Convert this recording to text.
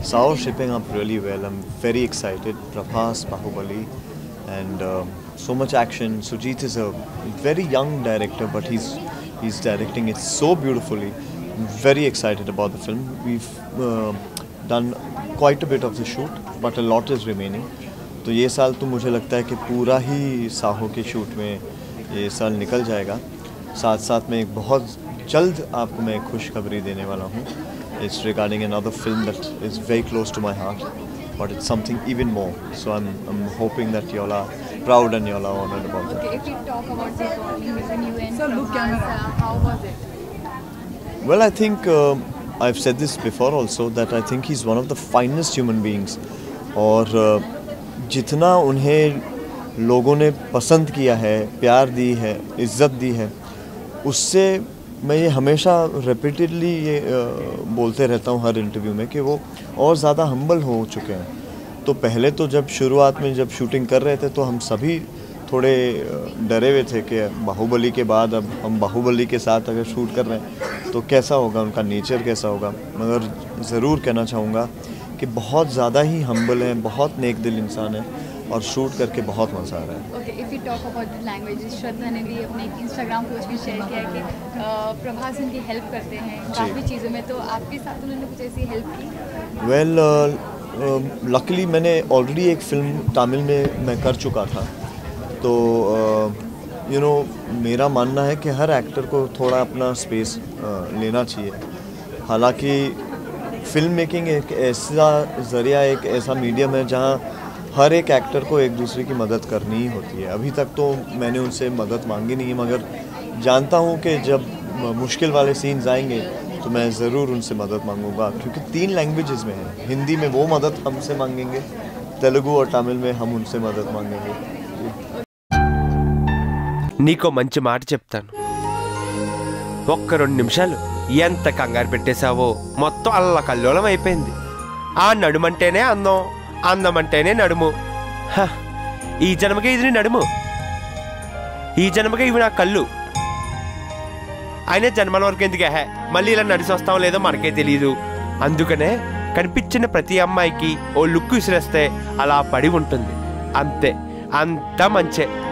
Saaho shipping up really well. I'm very excited. Prabhas, Bahubali, and so much action. Sujith is a very young director, but he's directing it so beautifully. I'm very excited about the film. We've done quite a bit of the shoot, but a lot is remaining. तो ये साल तो मुझे लगता है कि पूरा ही साहो के शूट में ये साल निकल जाएगा. साथ साथ में एक बहुत जल्द आपको मैं एक खुशखबरी देने वाला हूँ. It's regarding another film that is very close to my heart, but it's something even more. So I'm hoping that you all are proud and you all are honored about it. Okay, if you talk about the bonding between you and Prabhas, how was it? Well, I think I've said this before also that I think he's one of the finest human beings. और जितना उन्हें लोगों ने पसंद किया है, प्यार दी है, इज़्ज़त दी है, उससे मैं ये हमेशा रिपीटेडली ये बोलते रहता हूँ हर इंटरव्यू में कि वो और ज़्यादा हम्बल हो चुके हैं. तो पहले तो जब शुरुआत में जब शूटिंग कर रहे थे तो हम सभी थोड़े डरे हुए थे कि बाहुबली के बाद अब हम बाहुबली के साथ अगर शूट कर रहे हैं तो कैसा होगा, उनका नेचर कैसा होगा. मगर ज़रूर कहना चाहूँगा कि बहुत ज़्यादा ही हम्बल हैं, बहुत नेक दिल इंसान है और शूट करके बहुत मज़ा आ रहा है. Okay, if you talk about the languages, श्रद्धा ने भी अपने इंस्टाग्राम पोस्ट में शेयर किया कि प्रभास उनकी हेल्प करते हैं काफ़ी चीज़ों में, तो आपके साथ उन्होंने कुछ ऐसी हेल्प की? वेल लकीली मैंने ऑलरेडी एक फ़िल्म तमिल में मैं कर चुका था. तो यू नो मेरा मानना है कि हर एक्टर को थोड़ा अपना स्पेस लेना चाहिए. हालांकि फ़िल्म मेकिंग एक ऐसा ज़रिया, एक ऐसा मीडियम है जहाँ हर एक एक्टर को एक दूसरे की मदद करनी ही होती है. अभी तक तो मैंने उनसे मदद मांगी नहीं है, मगर जानता हूँ कि जब मुश्किल वाले सीन्स आएंगे तो मैं ज़रूर उनसे मदद मांगूंगा, क्योंकि 3 लैंग्वेजेस में है. हिंदी में वो मदद हमसे मांगेंगे, तेलुगु और तमिल में हम उनसे मदद मांगेंगे. నీకో మంచి మాట చెప్తాను. ఒక్క 2 నిమిషాలు ఎంత కంగారు పెట్టేశావో మొత్తం అల్లకల్లోలం అయిపోయింది. ఆ నడుమంటేనే అందం, అందమంటేనే నడుము. ఈ జన్మకే ఇది నడుము, ఈ జన్మకే ఇవి నా కళ్ళు. అయినా జన్మల వరకు ఎందుకే, మళ్ళీ ఇలా నడిచి వస్తాం లేదో మనకే తెలియదు. అందుకనే కనిపించిన ప్రతి అమ్మాయికి ఓ లుక్ విసిరేస్తే అలా పడి ఉంటుంది. అంతే, అంతా మంచే.